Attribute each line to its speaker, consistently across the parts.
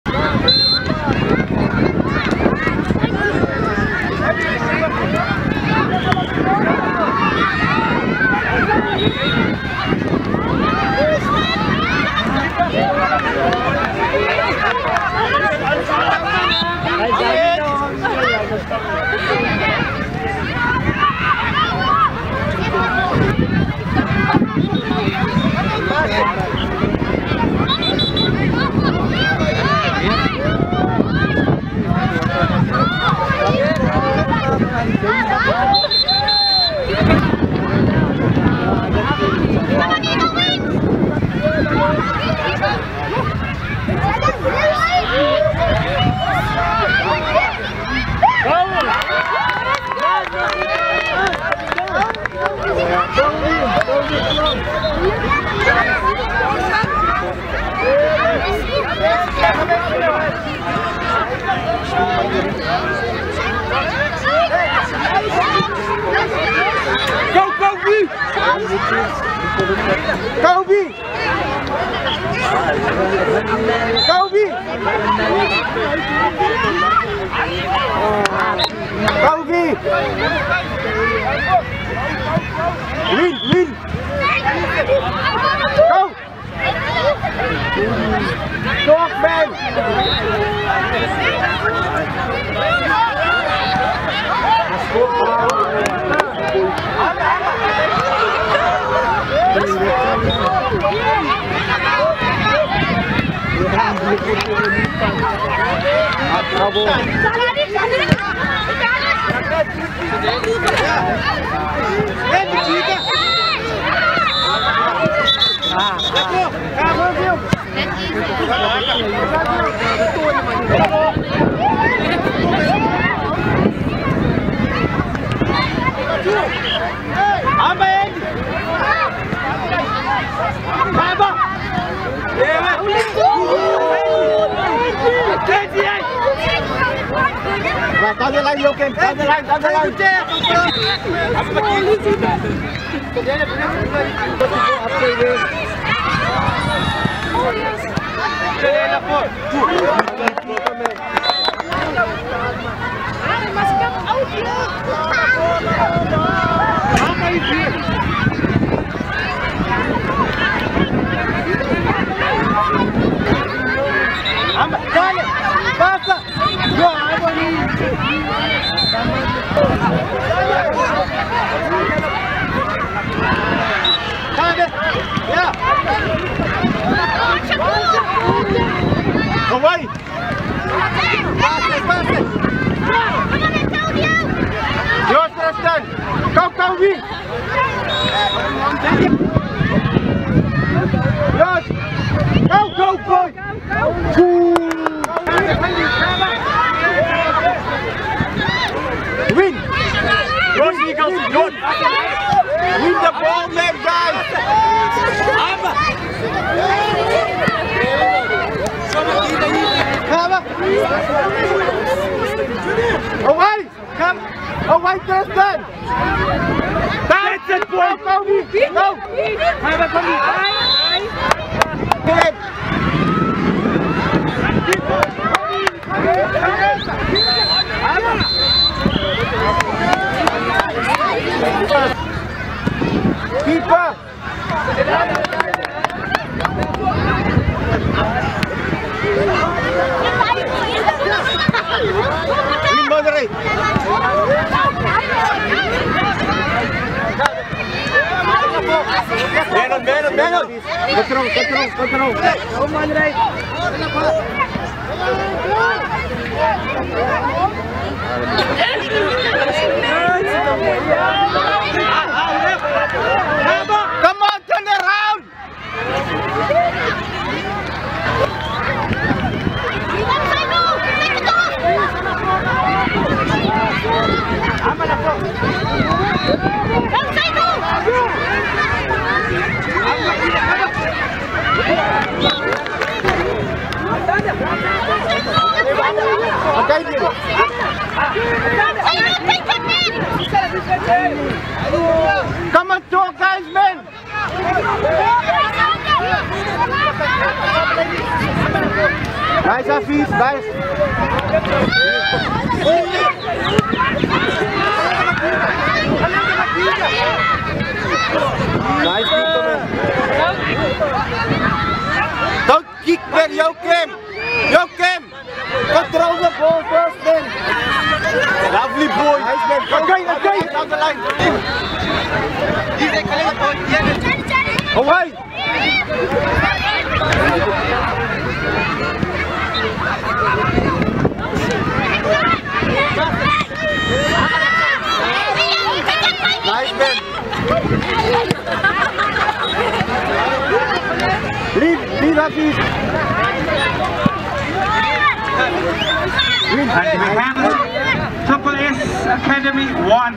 Speaker 1: Win! Go! Talk, man! Down the line, Joachim. Down the line. Away! Pass it! Yours, Tristan! Go, win! Yours! Go, boy! Win! Good, Eagles, good! Win the ball, man, guys! Away! Come! Away, Tristan! That's it, boy! Go! Good! Keeper! Moderate. Meron. Control. Moderate. Come on, turn around. Come on, talk, guys, man. Nice, Hafiz, nice. Nice, man. Don't kick, man. Joachim. Joachim. Control the ball first, man. Lovely boy. Nice, man. Okay. Down the line. Away. Nice, man. Leave Hafiz.
Speaker 2: And we have Triple S Academy 1.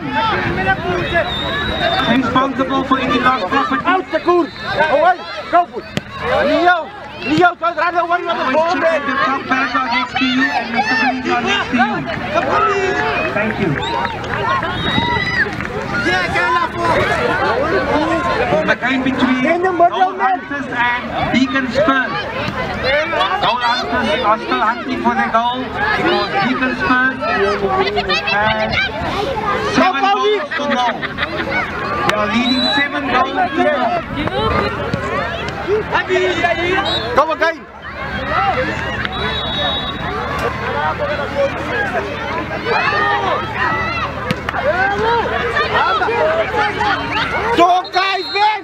Speaker 2: Responsible for any lost property.
Speaker 1: Out the cool. Away. Go put. Leo, don't run away on the ball, man.
Speaker 2: The top bags are next to you and Mr. Green are next to you. Thank you. The game between Goal Hunters and Beacon Spurs. Goal Hunters are still hunting for their goal because Beacon Spurs have 7 goals to go. They are leading 7 goals to go.
Speaker 1: Go again. Go guys, man!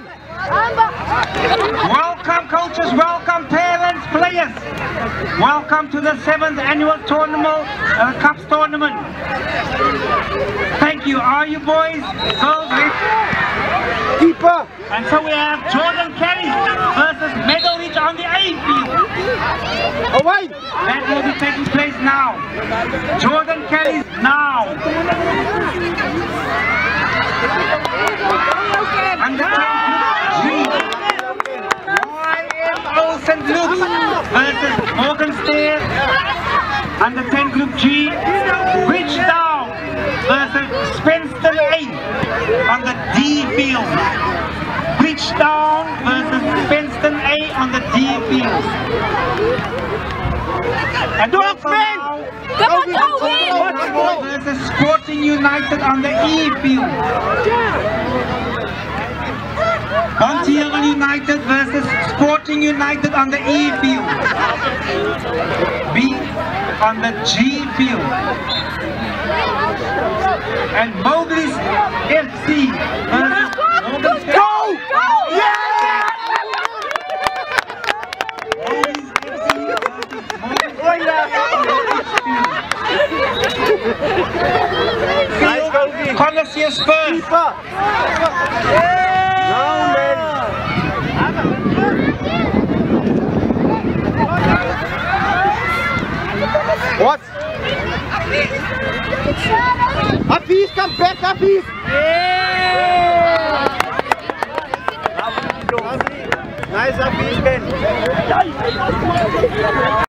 Speaker 2: Welcome coaches, welcome parents, players. Welcome to the 7th annual tournament, Cups tournament. Thank you. Are you boys? Girls,
Speaker 1: Keeper!
Speaker 2: and so we have Jordan Carey versus Meadowridge on the A field.
Speaker 1: Away!
Speaker 2: That will be taking place now. Jordan Carey now. And the G. YMO St. Luke's versus Morgan Stair. And the 10 Group G. Bridgetown versus Spenston A on the D field. Bridgetown versus Spenston A on the D field. And
Speaker 1: Dogman!
Speaker 2: versus Sporting United on the E field. Bontiel United versus Sporting United on the E field. B on the G field. And Mowgli's FC versus Morgan State.
Speaker 1: Go! Yeah!
Speaker 2: Mowgli's FC versus Morgan State.
Speaker 1: Nice goal,
Speaker 2: Connoisseur Spurs.
Speaker 1: Keeper! No, man! What? Hafiz, come back, Hafiz! Yeah! Nice, Hafiz, man!